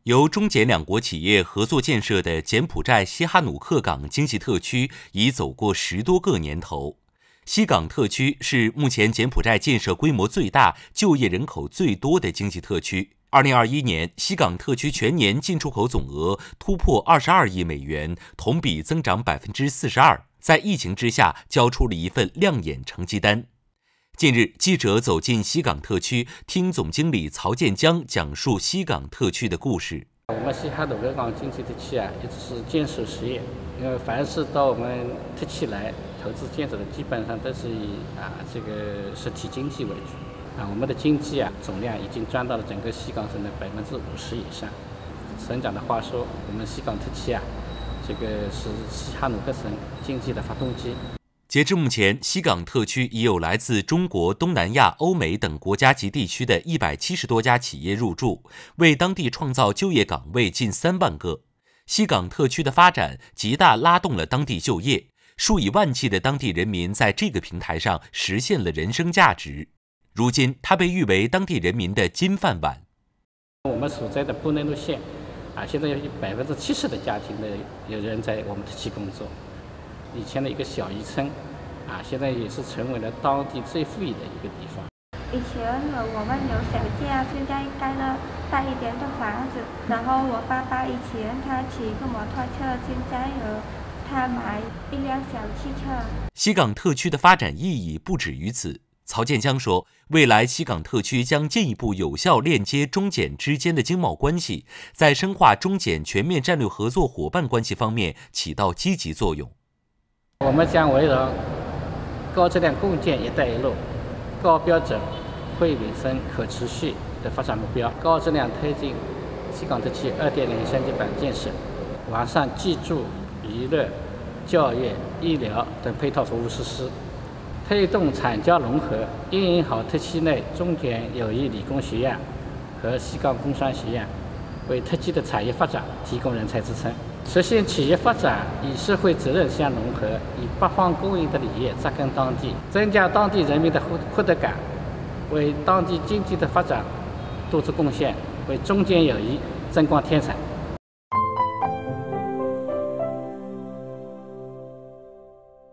由中柬两国企业合作建设的柬埔寨西哈努克港经济特区已走过10多个年头。西港特区是目前柬埔寨建设规模最大、就业人口最多的经济特区。2021年，西港特区全年进出口总额突破22亿美元，同比增长42%，在疫情之下交出了一份亮眼成绩单。近日，记者走进西港特区，听总经理曹建江讲述西港特区的故事。 我们西哈努克港经济特区一直是坚守实业，因为凡是到我们特区来投资建设的，基本上都是以这个实体经济为主。我们的经济总量已经占到了整个西港省的50%以上。省长的话说，我们西港特区这个是西哈努克省经济的发动机。 截至目前，西港特区已有来自中国、东南亚、欧美等国家及地区的170多家企业入驻，为当地创造就业岗位近3万个。西港特区的发展极大拉动了当地就业，数以万计的当地人民在这个平台上实现了人生价值。如今，它被誉为当地人民的金饭碗。 我们所在的布内陆县现在有70%的家庭的有人在我们特区工作。以前的一个小渔村现在也是成为了当地最富裕的一个地方。 以前我们有小家，现在盖了大一点的房子。然后我爸爸以前他骑个摩托车，现在他买一辆小汽车。 西港特区的发展意义不止于此。曹建江说，未来西港特区将进一步有效链接中柬之间的经贸关系，在深化中柬全面战略合作伙伴关系方面起到积极作用。 我们将围绕高质量共建“一带一路”、高标准、惠民生、可持续的发展目标，高质量推进西港特区2.0升级版建设，完善居住、娱乐、教育、医疗等配套服务实施，推动产教融合，运营好特区内中柬友谊理工学院和西港工商学院，为特区的产业发展提供人才支撑。实现企业发展与社会责任相融合，以八方共赢的理念扎根当地，增加当地人民的获得感，为当地经济的发展多做贡献，为中柬友谊增光添彩。